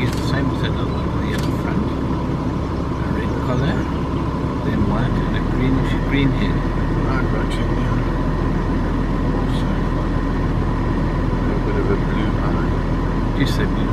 is the same as that other one with the yellow front. A red collar, then white and a greenish green head. I got you, yeah. Also, a little bit of a blue eye. You say blue.